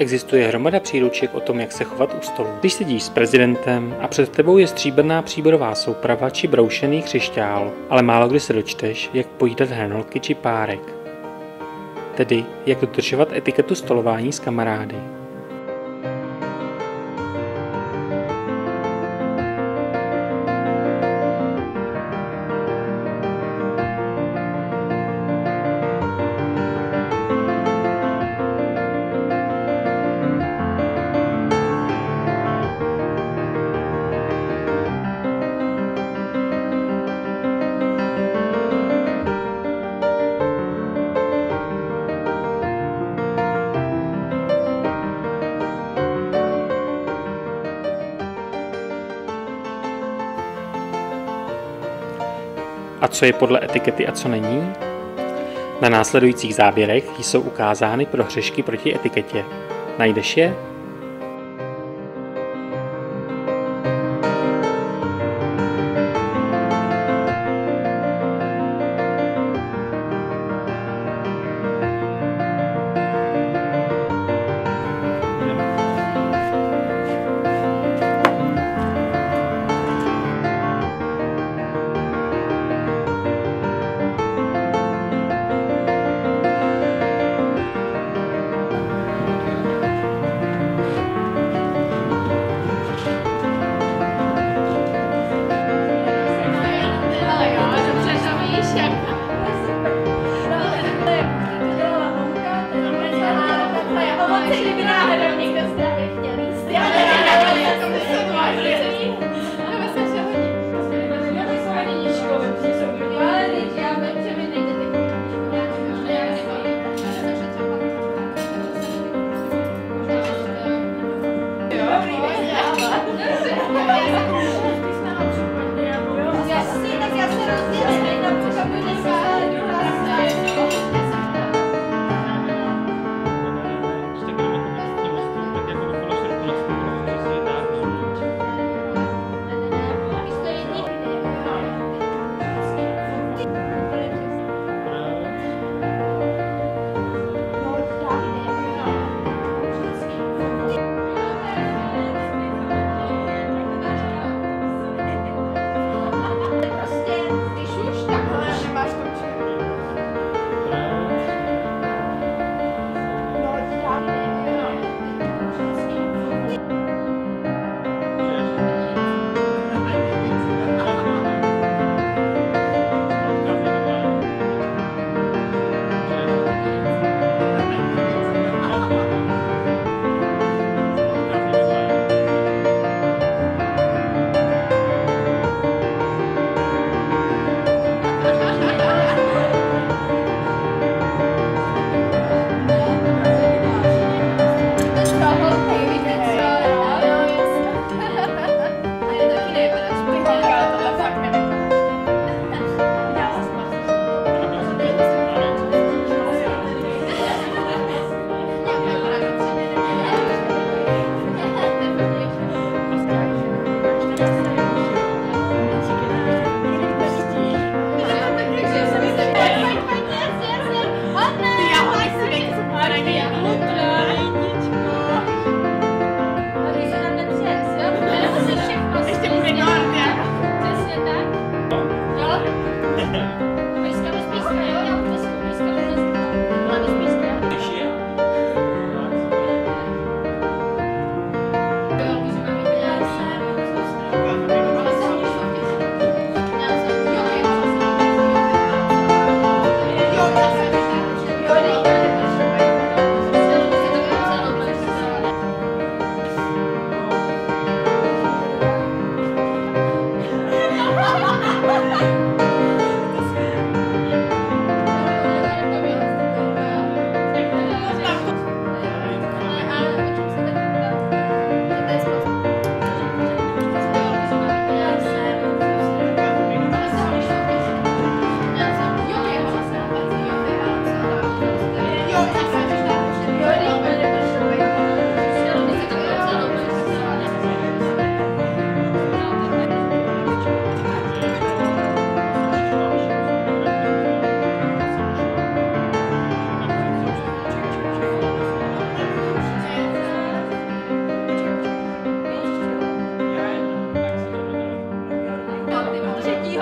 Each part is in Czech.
Existuje hromada příruček o tom, jak se chovat u stolu. Když sedíš s prezidentem a před tebou je stříbrná příborová souprava či broušený křišťál, ale málo kdy se dočteš, jak pojídat hranolky či párek. Tedy, jak dodržovat etiketu stolování s kamarády. A co je podle etikety a co není? Na následujících záběrech jsou ukázány prohřešky proti etiketě. Najdeš je?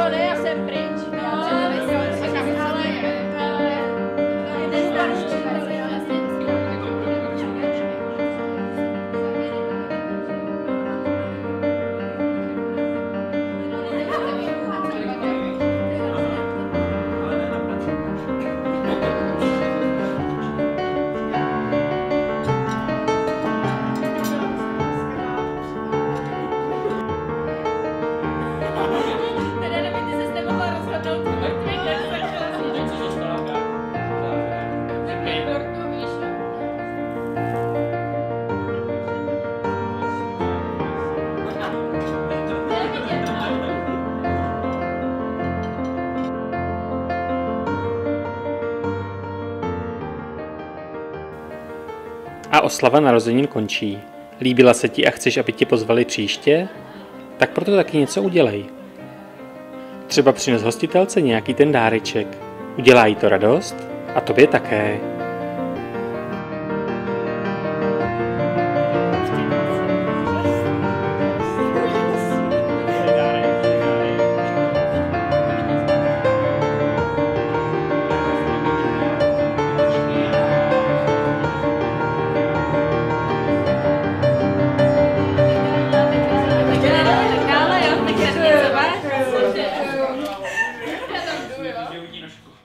ne, já jsem pryč. A oslava narozenin končí. Líbila se ti a chceš, aby tě pozvali příště? Tak proto taky něco udělej. Třeba přines hostitelce nějaký ten dáreček. Udělá jí to radost a tobě také. Já tam jdu, jo.